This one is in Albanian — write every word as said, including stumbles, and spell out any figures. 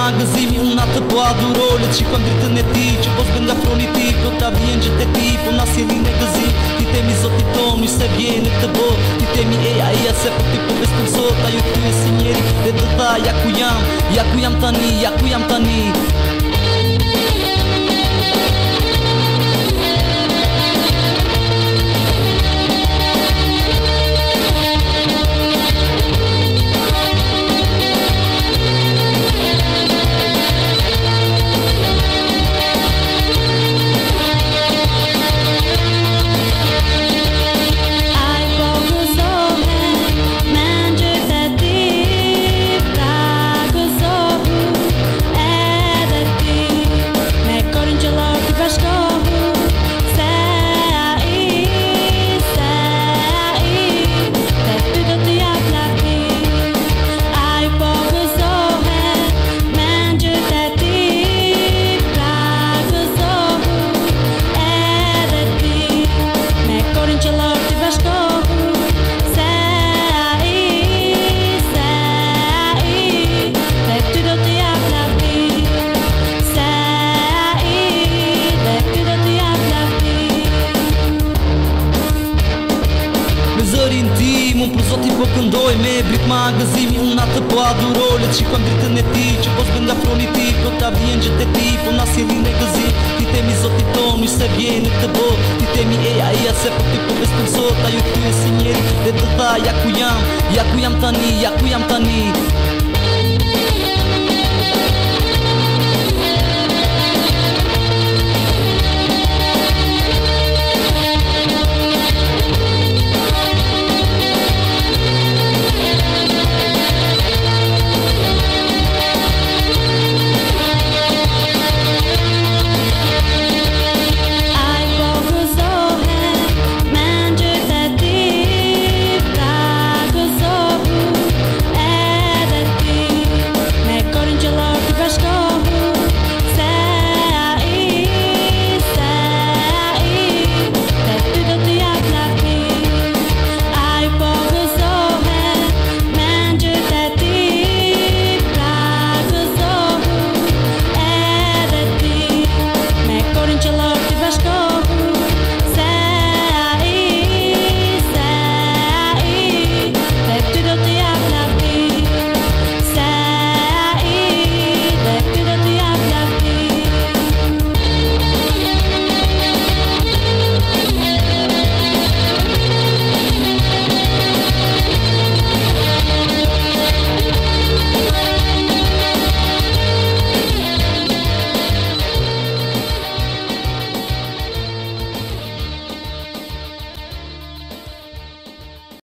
magazimi un atë po adhurole që kom dritën e ti që po s'bën nga froni ti po ta vjen gjithë e ti po na sjellin e gëzi ti temi zotit ton mi se vjen të bo ti temi e aja se po ti po vestum sot ajo ty e si njeri dhe të tha ja ku jam ja ku jam tani ja ku jam tani. Zërin tim, unë për zoti po këndoj me brit magazimi unë atë po adhurole që kom dritën e ti që po s'bën nga froni ti po ta vjen gjithë e ti po na sjellin e gëzi ti temi zotit ton mi se vjen të bo ti temi e aja se po ti po vestum sot ajo ty e si njeri dhe të tha ja ku jam ja ku jam tani ja ku jam tani.